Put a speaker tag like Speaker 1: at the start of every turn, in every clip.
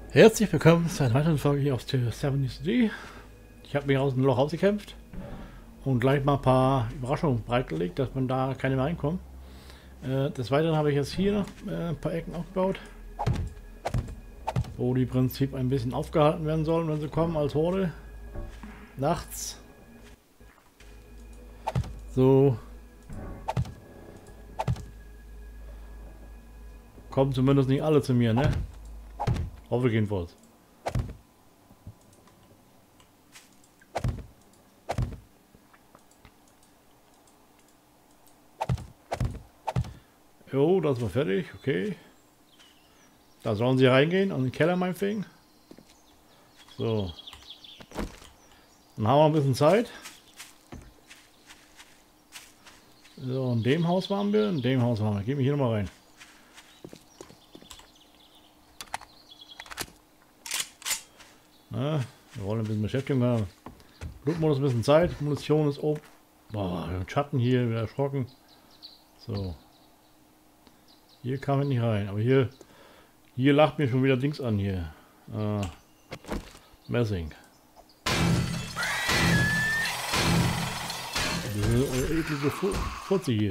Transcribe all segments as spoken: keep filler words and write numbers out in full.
Speaker 1: Herzlich willkommen zu einer weiteren Folge hier auf Tier sieben D. Ich habe mich aus dem Loch rausgekämpft und gleich mal ein paar Überraschungen breitgelegt, dass man da keine mehr reinkommt. Äh, des Weiteren habe ich jetzt hier noch äh, ein paar Ecken aufgebaut, wo die im Prinzip ein bisschen aufgehalten werden sollen, wenn sie kommen als Horde. Nachts. So. Kommen zumindest nicht alle zu mir, ne? Hoffe ich jedenfalls. Jo, das war fertig, okay. Da sollen sie reingehen, an den Keller meinetwegen. So. Dann haben wir ein bisschen Zeit. So, in dem Haus waren wir, in dem Haus waren wir. Gehen wir hier nochmal rein. Na, wir wollen ein bisschen Beschäftigung haben. Blutmodus ein bisschen Zeit, Munition ist oben. Boah, Schatten hier, wieder erschrocken. So. Hier kam ich nicht rein, aber hier, hier lacht mir schon wieder Dings an hier. Äh, Messing. Diese eklige Furze hier.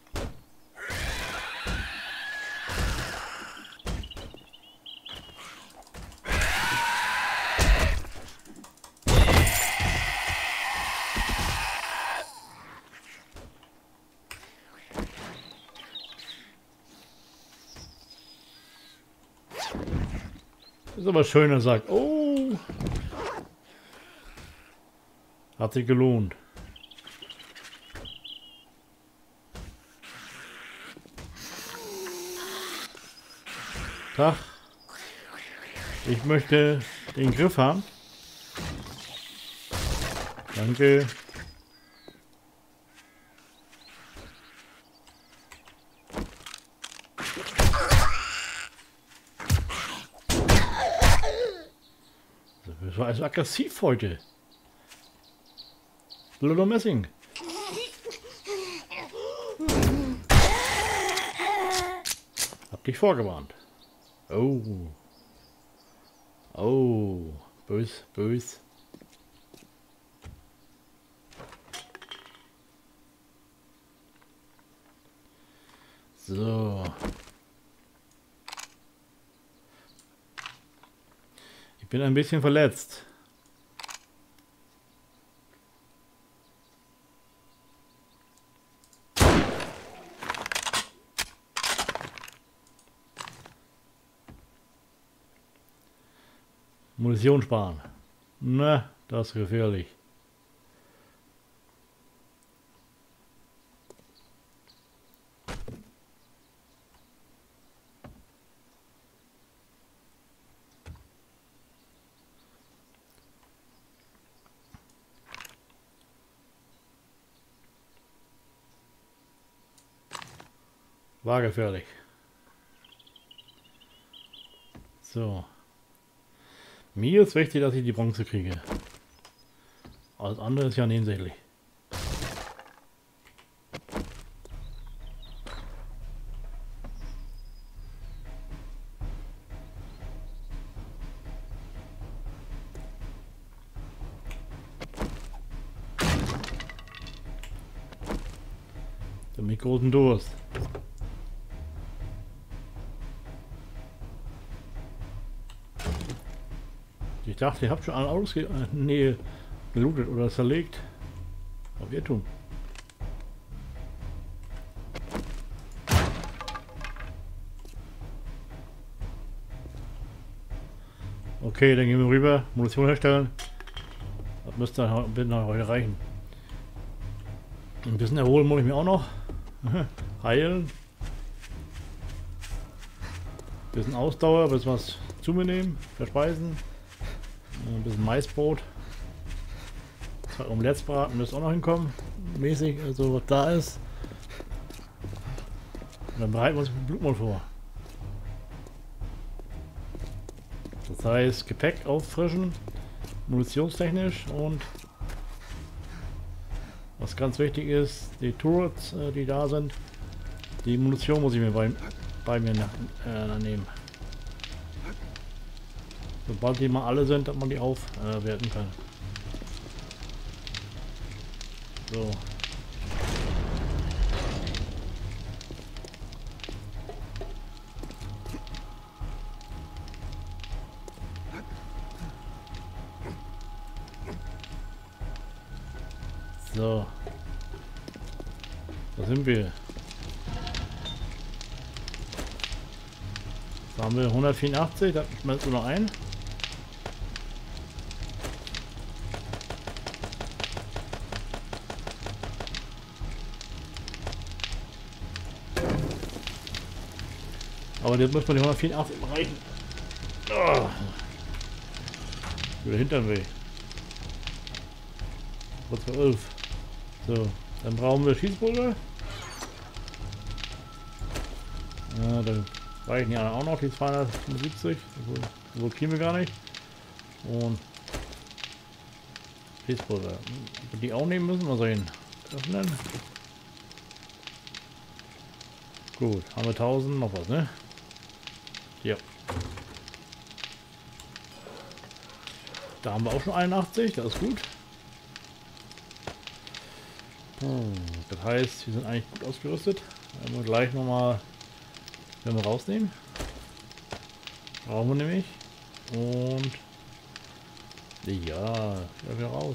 Speaker 1: Ist aber schön, er sagt, oh, hat sich gelohnt. Tag, ich möchte den Griff haben. Danke. Das war also aggressiv heute. Blöder Messing. Hab dich vorgewarnt. Oh. Oh. Bös, bös. So. Ich bin ein bisschen verletzt. Munition sparen. Na, das ist gefährlich. War gefährlich. So. Mir ist wichtig, dass ich die Bronze kriege. Alles andere ist ja nebensächlich. Mit großen Durst. Ich dachte, ihr habt schon alle Autos ge äh, nee, gelootet oder zerlegt. Aber wir tun. Okay, dann gehen wir rüber. Munition herstellen. Das müsste dann heute reichen. Ein bisschen erholen muss ich mir auch noch. Heilen. Ein bisschen Ausdauer, ein bisschen was zu mir nehmen, verspeisen. Ein bisschen Maisbrot. Zwei Omelettes-Braten müssen auch noch hinkommen. Mäßig, also was da ist. Und dann bereiten wir uns mit Blutmond vor. Das heißt, Gepäck auffrischen, munitionstechnisch und was ganz wichtig ist, die Turrets, die da sind, die Munition muss ich mir bei, bei mir nach, äh, nehmen. Sobald die mal alle sind, dass man die aufwerten äh, kann. So. So. Da sind wir. Da haben wir hundertvierundachtzig, da schmelzt nur noch ein. Aber jetzt muss man die hundertvierundachtzig erreichen. Oh. Wieder Hintern weh. Kurz vor elf. So, dann brauchen wir Schießpulver. Ja, dann reichen die anderen auch noch, die zweihundertfünfundsiebzig. So kriegen wir gar nicht. Und Schießpulver. Ob wir die auch nehmen müssen, mal sehen. Öffnen. Gut, haben wir tausend, noch was, ne? Ja. Da haben wir auch schon einundachtzig, das ist gut. Das heißt, wir sind eigentlich gut ausgerüstet. Wenn wir gleich nochmal, wenn wir rausnehmen, brauchen wir nämlich. Und ja, ja wieder raus.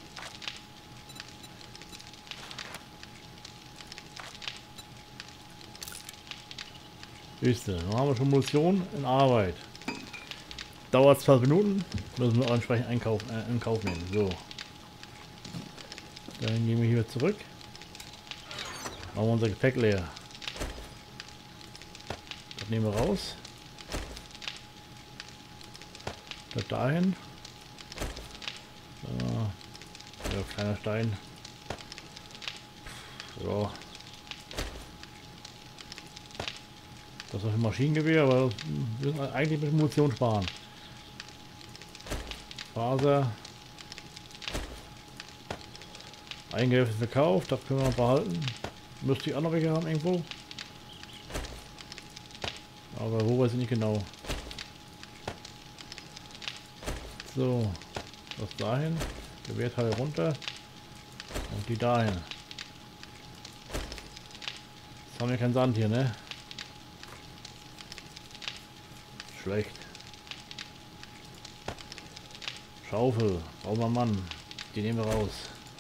Speaker 1: Höchste, dann haben wir schon Munition in Arbeit. Dauert zwölf Minuten, müssen wir auch entsprechend einkaufen, äh, in Kauf nehmen. So. Dann gehen wir hier zurück. Machen wir unser Gepäck leer. Das nehmen wir raus. Das dahin. So. Ja, kleiner Stein. So. Das ist ein Maschinengewehr, aber wir müssen eigentlich mit Munition sparen. Faser. Eingehälftet verkauft, das können wir noch behalten. Müsste ich auch noch welche haben irgendwo. Aber wo weiß ich nicht genau. So, das dahin. Gewehrteil runter. Und die dahin. Jetzt haben wir keinen Sand hier, ne? Schlecht. Schaufel, brauchen wir Mann. Die nehmen wir raus.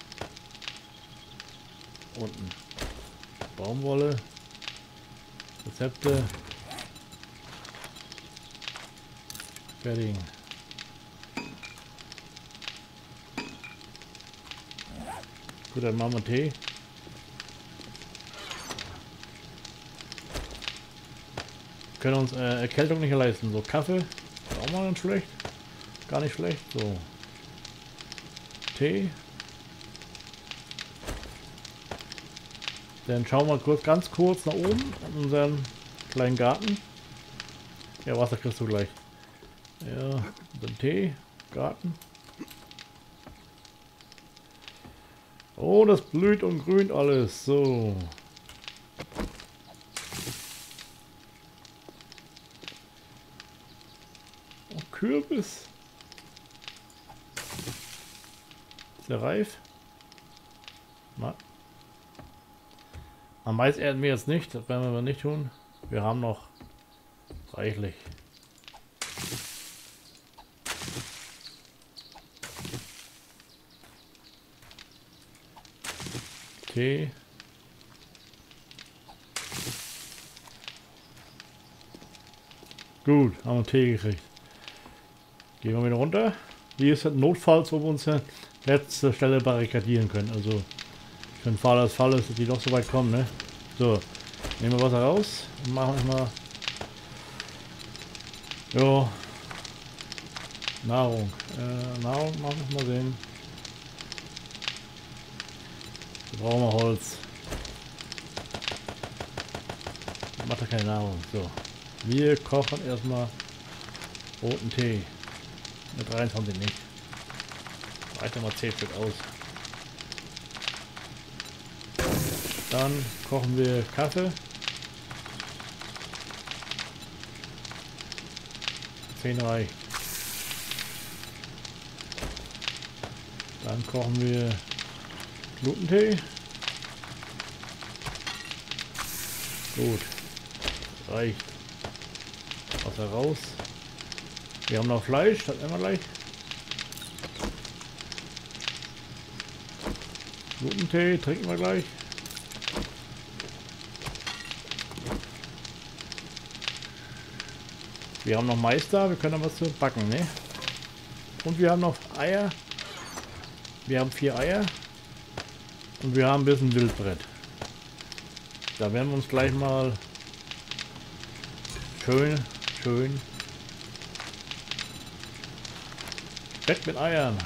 Speaker 1: Unten. Baumwolle. Rezepte. Fertig. Gut, dann machen wir Tee. Können uns äh, Erkältung nicht leisten. So, Kaffee. Ist auch mal ganz schlecht. Gar nicht schlecht. So. Tee. Dann schauen wir kurz, ganz kurz nach oben in unseren kleinen Garten. Ja, Wasser kriegst du gleich. Ja, den Tee, Garten. Oh, das blüht und grünt alles. So. Oh, Kürbis. Ist der reif? Na. Am Mais ernten wir jetzt nicht, das werden wir aber nicht tun. Wir haben noch reichlich. Tee. Gut, haben wir Tee gekriegt. Gehen wir wieder runter. Hier ist ein Notfalls, wo wir uns an letzter Stelle barrikadieren können. Also für den Fall, dass Fall ist, dass die doch so weit kommen, ne? So, nehmen wir Wasser raus und machen mal jo, Nahrung. Äh, Nahrung machen wir mal sehen. Wir brauchen wir Holz. Macht ja keine Nahrung. So, wir kochen erstmal roten Tee. Mit dreiundzwanzig nicht. Reicht mal zehn Stück aus. Dann kochen wir Kaffee. zehn reicht. Dann kochen wir Glutentee. Gut. Reicht. Wasser raus. Wir haben noch Fleisch, das immer gleich. Glutentee trinken wir gleich. Wir haben noch Mais da, wir können noch was zu backen, ne? Und wir haben noch Eier. Wir haben vier Eier. Und wir haben ein bisschen Wildbrett. Da werden wir uns gleich mal schön, schön Bett mit Eiern.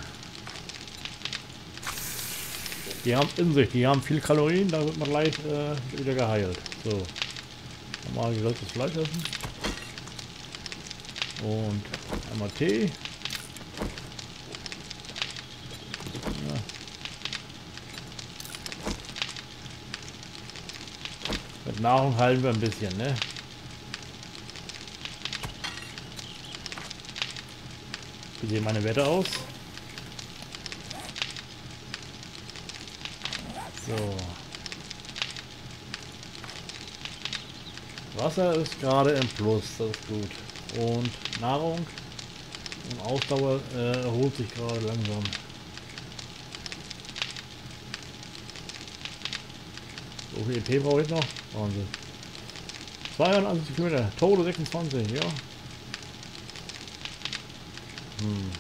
Speaker 1: Die haben in sich, die haben viel Kalorien, da wird man gleich äh, wieder geheilt. So, normal gesalzenes Fleisch essen. Und einmal Tee. Ja. Mit Nahrung heilen wir ein bisschen, ne? Wie sehen meine Werte aus? So. Wasser ist gerade im Plus, das ist gut. Und Nahrung und Ausdauer äh, erholt sich gerade langsam. So viel E P brauche ich noch. Wahnsinn. zweiundachtzig Kilometer, Tode sechsundzwanzig, ja. Hm.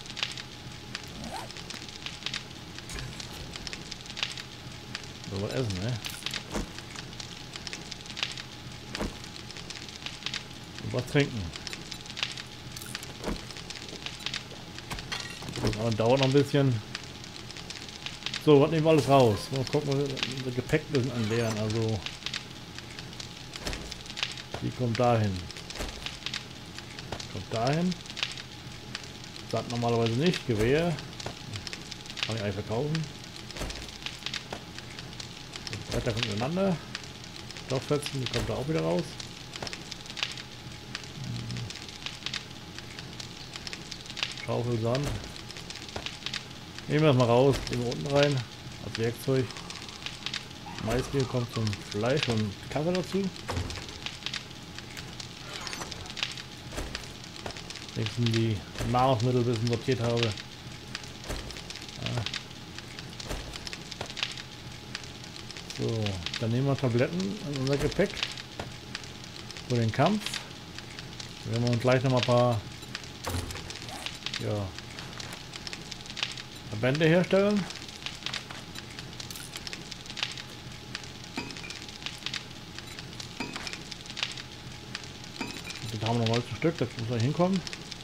Speaker 1: So was essen, ne? Und was trinken. Das aber dauert noch ein bisschen. So, was nehmen wir alles raus? Mal gucken, unser Gepäck ein bisschen anleeren. Also, die kommt dahin. Kommt dahin. Sagt normalerweise nicht. Gewehr. Kann ich eigentlich verkaufen. Weiter kommt miteinander. Stoffsetzen, die kommt da auch wieder raus. Schaufel, Sand. Nehmen wir das mal raus, nehmen wir unten rein, als Werkzeug. Maismehl kommt zum Fleisch und Kaffee dazu. Wenigstens die Nahrungsmittel ein bisschen sortiert habe. Ja. So, dann nehmen wir Tabletten in unser Gepäck für den Kampf. Dann werden wir uns gleich noch mal ein paar ja, Verbände herstellen. Jetzt haben wir noch mal ein Stück, das muss da hinkommen.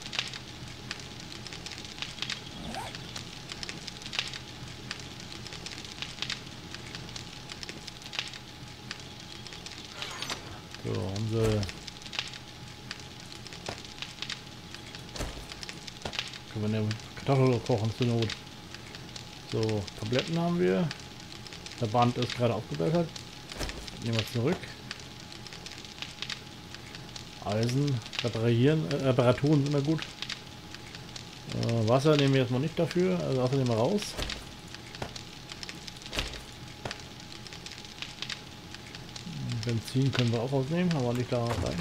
Speaker 1: So, unsere können wir eine Kartoffel kochen zur Not. So, Tabletten haben wir. Der Band ist gerade aufgebessert. Nehmen wir zurück. Eisen, reparieren, äh, Reparaturen sind immer gut. Äh, Wasser nehmen wir jetzt mal nicht dafür, also Wasser nehmen wir raus. Benzin können wir auch rausnehmen, aber nicht da rein.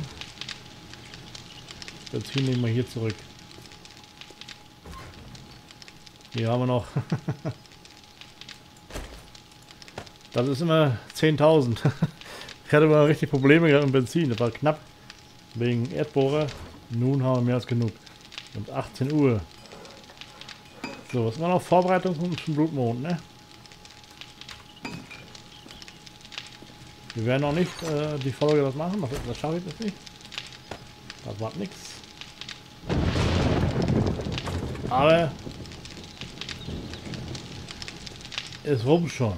Speaker 1: Benzin nehmen wir hier zurück. Hier haben wir noch. Das ist immer zehntausend. Ich hatte mal richtig Probleme gehabt mit Benzin. Das war knapp wegen Erdbohrer. Nun haben wir mehr als genug. Und achtzehn Uhr. So, was war noch? Vorbereitung zum Blutmond, ne? Wir werden noch nicht äh, die Folge das machen. Das, das schaffe ich das nicht. Das war nichts. Aber es rum schon.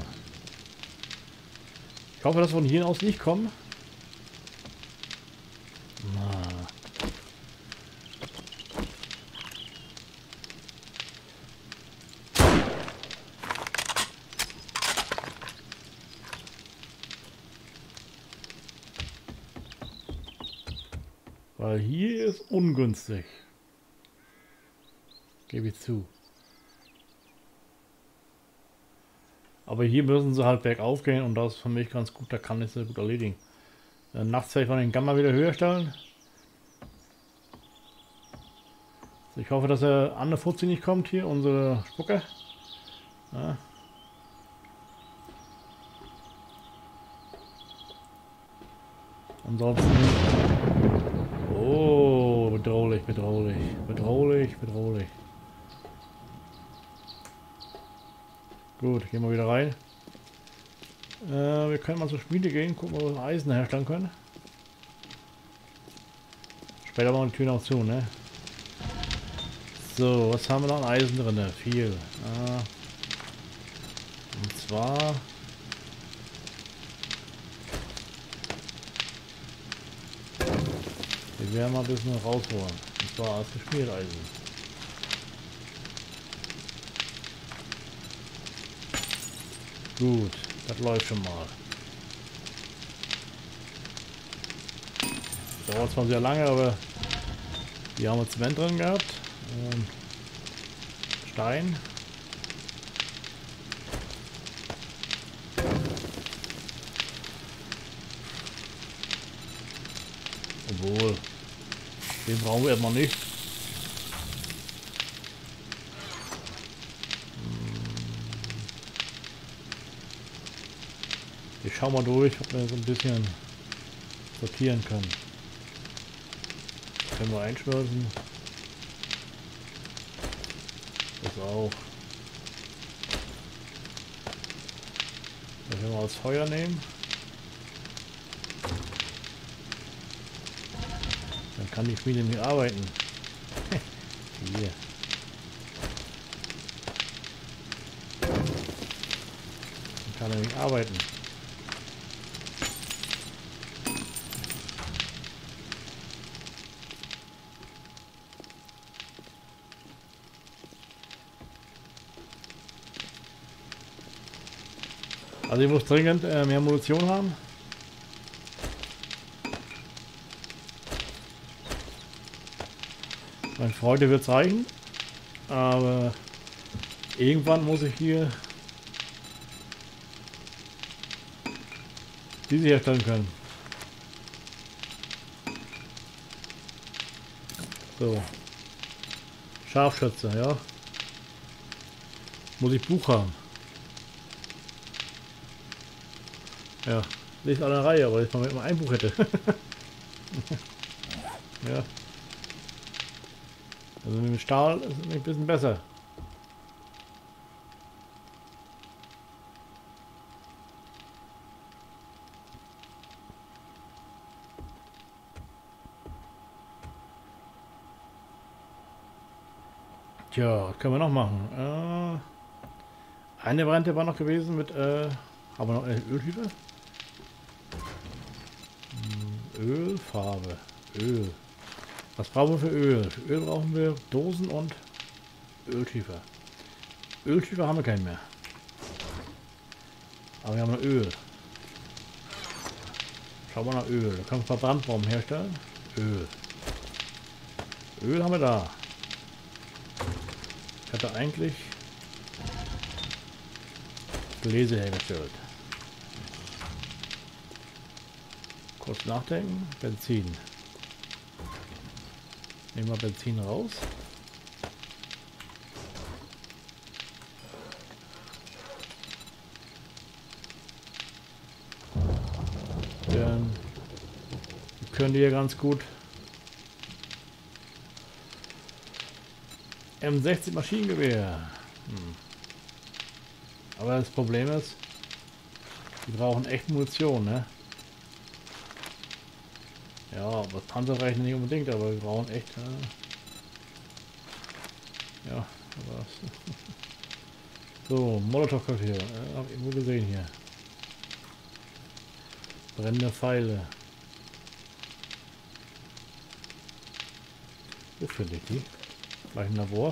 Speaker 1: Ich hoffe, dass wir von hier aus nicht kommen. Na. Weil hier ist ungünstig. Gebe ich zu. Aber hier müssen sie halt bergauf gehen und das ist für mich ganz gut, da kann ich sie gut erledigen. Äh, nachts werde ich mal den Gamma wieder höher stellen. Also ich hoffe, dass der andere Fuzzi nicht kommt hier, unsere Spucker. Ja. Ansonsten... Oh, bedrohlich, bedrohlich, bedrohlich, bedrohlich. Gut, gehen wir wieder rein. Äh, wir können mal zur Schmiede gehen, gucken, ob wir Eisen herstellen können. Später machen wir die Tür noch zu, ne? So, was haben wir noch an Eisen drin? Viel. Ah. Und zwar... Wir werden mal ein bisschen rausholen. Und zwar aus dem Schmiedeisen. Gut, das läuft schon mal. Dauert zwar sehr lange, aber hier haben wir Zement drin gehabt. Und Stein. Obwohl, den brauchen wir erstmal nicht. Ich schau mal durch, ob wir so ein bisschen sortieren können. Können wir einschmelzen. Das auch. Das können wir als Feuer nehmen. Dann kann die Schmiede nicht arbeiten. Hier. Dann kann er nicht arbeiten. Also ich muss dringend äh, mehr Munition haben. Mein Freude wird es reichen. Aber irgendwann muss ich hier diese herstellen können. So. Scharfschütze, ja. Muss ich Buch haben. Ja, nicht alle in Reihe, aber ich mal ein Buch hätte. Ja. Also mit dem Stahl ist es ein bisschen besser. Tja, was können wir noch machen? Äh, eine Variante war noch gewesen mit, äh, haben wir noch eine Öltüte? Ölfarbe. Öl. Was brauchen wir für Öl? Für Öl brauchen wir Dosen und Öltiefer. Öltiefer haben wir keinen mehr. Aber wir haben noch Öl. Schauen wir nach Öl. Da können wir ein paar Brandbomben herstellen. Öl. Öl haben wir da. Ich hatte eigentlich Gläser hergestellt. Kurz nachdenken. Benzin. Nehmen wir Benzin raus. Dann können die ja ganz gut M sechzig Maschinengewehr. Hm. Aber das Problem ist, die brauchen echt Munition, ne? Ja, was Panzer reichen nicht unbedingt, aber wir brauchen echt. Äh ja, aber so, Molotow-Cocktail, äh, hab ich irgendwo gesehen hier. Brennende Pfeile. Wo finde ich die? Gleich im Labor.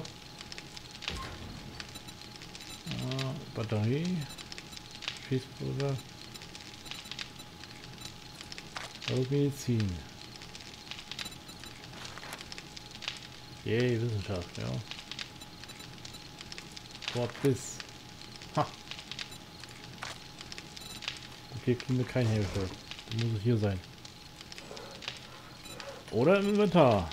Speaker 1: Ah, Batterie. Schießpulver. Und Medizin. Yay, Wissenschaft, ja. Wort bis. Ha. hier kriegen wir kein hergestellt. Dann muss es hier sein. Oder im Inventar.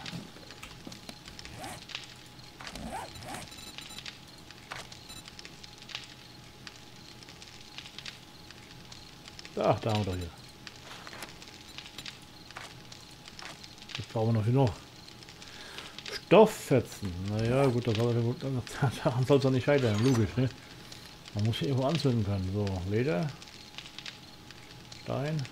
Speaker 1: Ach, da haben wir doch hier. Was brauchen wir noch hier noch? Stofffetzen. Naja, gut, das soll, daran soll es doch nicht scheitern. Logisch, ne? Man muss hier irgendwo anzünden können. So, Leder. Stein.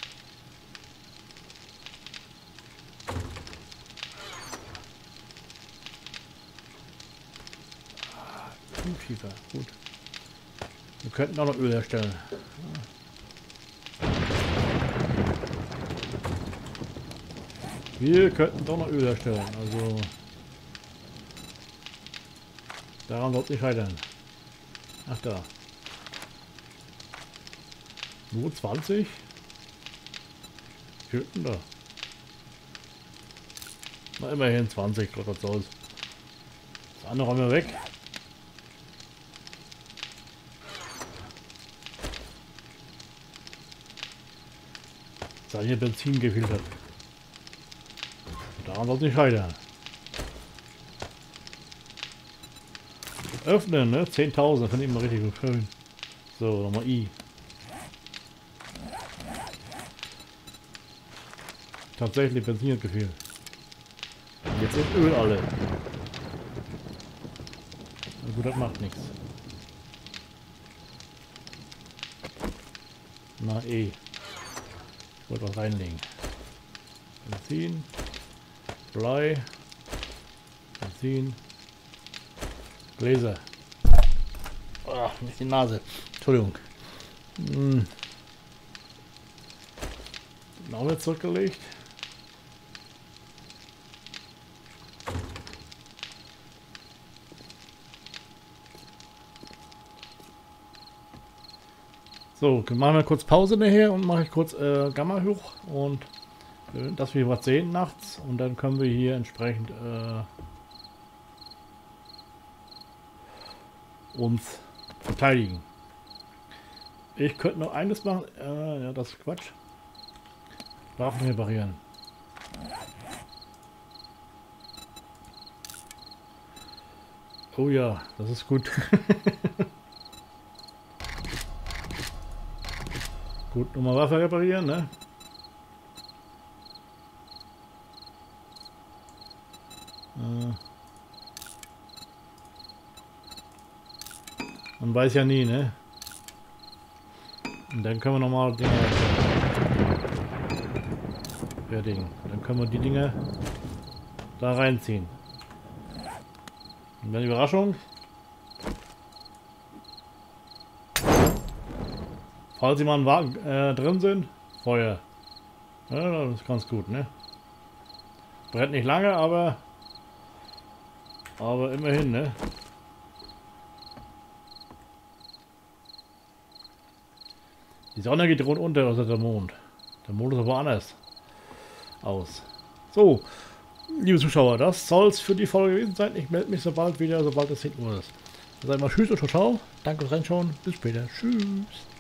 Speaker 1: Ah, Kuhschiefer. Gut. Wir könnten auch noch Öl herstellen. Wir könnten doch noch Öl herstellen, also daran soll es nicht scheitern. Ach da. Nur zwanzig? Könnten da. Na immerhin zwanzig, Gott, was soll's. Das andere räumen wir weg. Da hier Benzin gefehlt hat. Daran soll es nicht scheitern. Öffnen, ne? zehntausend, finde ich immer richtig schön. So, nochmal I. Tatsächlich, Benzin hat gefehlt. Und jetzt ist Öl alle. Na gut, das macht nichts. Na E. Ich wollte was reinlegen. Benzin. Blei, Benzin, Gläser. Oh, nicht die Nase. Entschuldigung. Hm. Auch wieder zurückgelegt. So, machen wir kurz Pause nachher und mache ich kurz äh, Gamma hoch und dass wir was sehen nachts und dann können wir hier entsprechend äh, uns verteidigen. Ich könnte noch eines machen, äh, ja, das ist Quatsch. Waffen reparieren. Oh ja, das ist gut. Gut, nochmal Waffe reparieren, ne? Man weiß ja nie, ne? Und dann können wir nochmal Dinge fertigen. Dann können wir die Dinge da reinziehen. Und dann Überraschung. Falls sie mal äh, drin sind, Feuer. Ja, das ist ganz gut, ne? Brennt nicht lange, aber aber immerhin, ne? Die Sonne geht rund unter, also der Mond. Der Mond ist aber anders aus. So, liebe Zuschauer, das soll es für die Folge gewesen sein. Ich melde mich sobald wieder, sobald es zehn Uhr ist. Dann sag mal Tschüss und ciao, ciao. Danke fürs Reinschauen. Bis später. Tschüss.